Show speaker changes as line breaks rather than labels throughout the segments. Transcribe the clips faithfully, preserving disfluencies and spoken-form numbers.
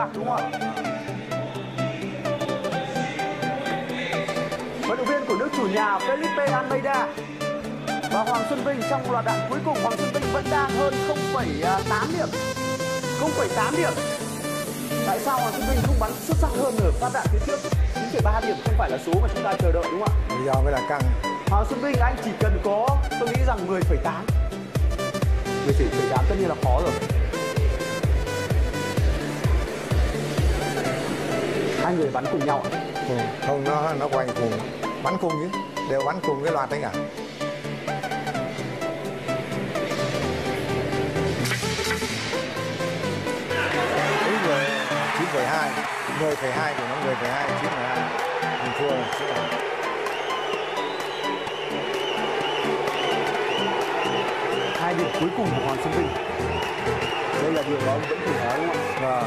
bạc đúng không ạ? Vận động viên của nước chủ nhà Felipe Almeida và Hoàng Xuân Vinh trong loạt đạn cuối cùng. Hoàng Xuân Vinh vẫn đang hơn không phẩy tám điểm. không phẩy tám điểm. Tại sao Hoàng Xuân Vinh không bắn xuất sắc hơn ở phát đạn phía trước? chín phẩy ba điểm không phải là số mà chúng ta chờ đợi đúng không ạ?
Bây giờ mới là căng.
Hoàng Xuân Vinh anh chỉ cần có, tôi nghĩ rằng mười phẩy tám. mười phẩy tám tất nhiên là khó rồi. Hai người bắn cùng nhau ạ?
Ừ, không, nó nó quanh cùng, bắn cùng chứ, đều bắn cùng cái loạt đấy cả. chín phẩy hai, mười phẩy hai của nó mười phẩy hai, chín phẩy hai. Mình thua rồi.
Hai điểm cuối cùng của Hoàng Xuân Vinh. Đây là điều đó ông vẫn thử nói đúng không ạ?
Vâng.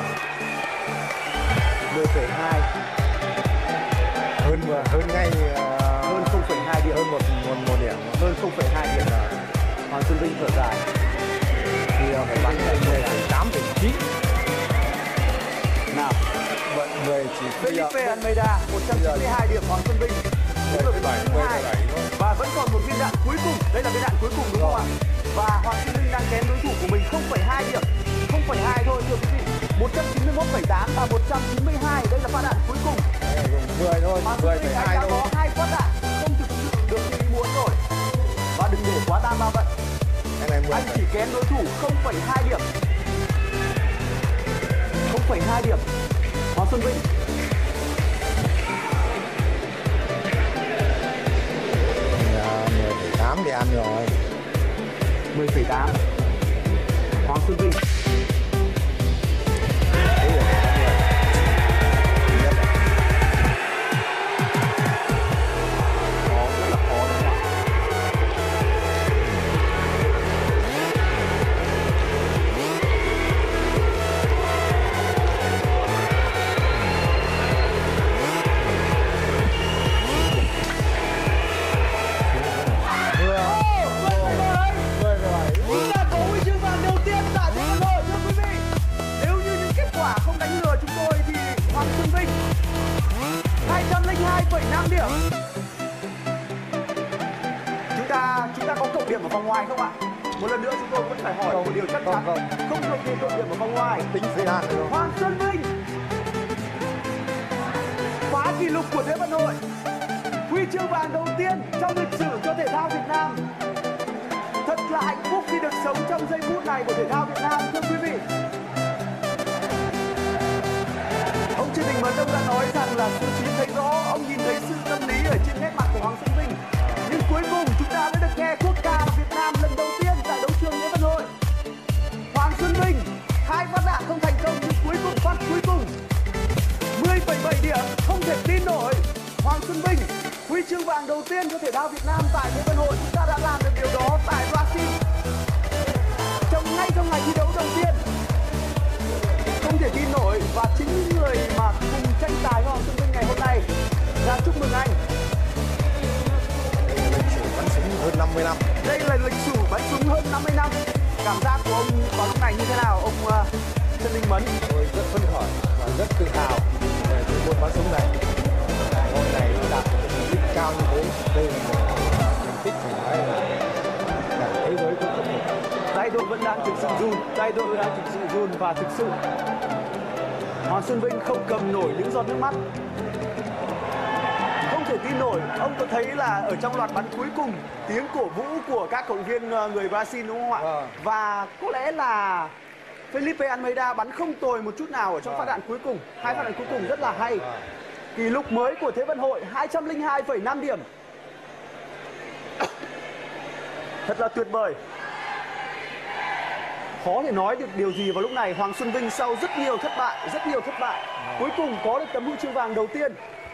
mười phẩy hai.
Hơn hơn ngay uh,
hơn không phẩy hai điểm,
hơn một một, một điểm,
hơn không phẩy hai điểm. Hoàng Xuân Vinh thở dài.
Thì phải bắn lên mười phẩy tám phẩy chín.
Nào,
vận mười chỉ
Felipe Almeida một trăm chín mươi hai điểm, Hoàng Xuân Vinh
mười phẩy bảy, mười phẩy bảy
và vẫn còn một viên đạn cuối cùng. Đây là viên đạn cuối cùng đúng không ạ? Và Hoàng Xuân Vinh đang kém đối thủ của mình không phẩy hai điểm, không phẩy hai thôi thưa quý vị. một trăm chín mươi mốt phẩy tám và một trăm chín mươi hai, đây là phát đạn cuối cùng.
mười thôi,
Hoàng Xuân Vinh anh đã có hai phát đạn không thực sự được như ý muốn rồi. Và đừng để quá tan ba vận. Anh chỉ kém đối thủ không phẩy hai điểm. không phẩy hai điểm. Hoàng Xuân Vinh.
mười phẩy tám thì ăn rồi.
mười phẩy tám. Hoàng Xuân Vinh. hai phẩy năm điểm. Chúng ta chúng ta có cộng điểm ở vòng ngoài không ạ? Một lần nữa chúng tôi vẫn phải hỏi một điều chắc chắn. Không, không được tiền cộng điểm ở vòng ngoài.
Tính phê đạn rồi.
Hoàng Xuân Vinh phá kỷ lục của Thế vận hội. Huy chương vàng đầu tiên trong lịch sử cho thể thao Việt Nam. Thật là hạnh phúc khi được sống trong giây phút này của thể thao Việt Nam thưa quý vị. Ông Trương Đình Mấn ông đã nói rằng là số chín thấy rõ, ông nhìn thấy sự tâm lý ở trên nét mặt của Hoàng Xuân Vinh. Nhưng cuối cùng chúng ta đã được nghe quốc ca Việt Nam lần đầu tiên tại đấu trường Thế vận hội. Hoàng Xuân Vinh hai phát đạn không thành công nhưng cuối cùng phát cuối cùng mười phẩy bảy điểm, không thể tin nổi. Hoàng Xuân Vinh huy chương vàng đầu tiên cho thể thao Việt Nam tại Thế vận hội. Chúng ta đã làm được điều đó tại Brazil trong ngay trong ngày thi đấu đầu tiên. Không thể tin nổi và chính những người mà cùng tranh tài với Hoàng Xuân Vinh ngày hôm nay ra chúc mừng anh.
Đây là lịch sử bắn súng hơn năm mươi năm.
Đây là lịch sử bắn súng hơn năm mươi năm. Cảm giác của ông vào lúc này như thế nào, ông uh, Trương Đình Mấn?
Tôi rất phấn khởi và rất tự hào về cái môn bắn súng này. Hôm nay đạt được thành tích cao như thế, đây là một thành tích phải nói là cả thế giới cũng không được.
Tay tôi vẫn đang thực sự run, tay tôi vẫn đang thực sự run và thực sự Hoàng Xuân Vinh không cầm nổi những giọt nước mắt. Không thể tin nổi, ông có thấy là ở trong loạt bắn cuối cùng tiếng cổ vũ của các cầu thủ viên người Brazil đúng không ạ?
À.
Và có lẽ là Felipe Almeida bắn không tồi một chút nào ở trong
à.
phát đạn cuối cùng. Hai phát đạn cuối cùng rất là hay.
à.
Kỷ lục mới của Thế vận hội hai trăm lẻ hai phẩy năm điểm. Thật là tuyệt vời. Khó để nói được điều gì vào lúc này. Hoàng Xuân Vinh sau rất nhiều thất bại, rất nhiều thất bại, cuối cùng có được tấm huy chương vàng đầu tiên.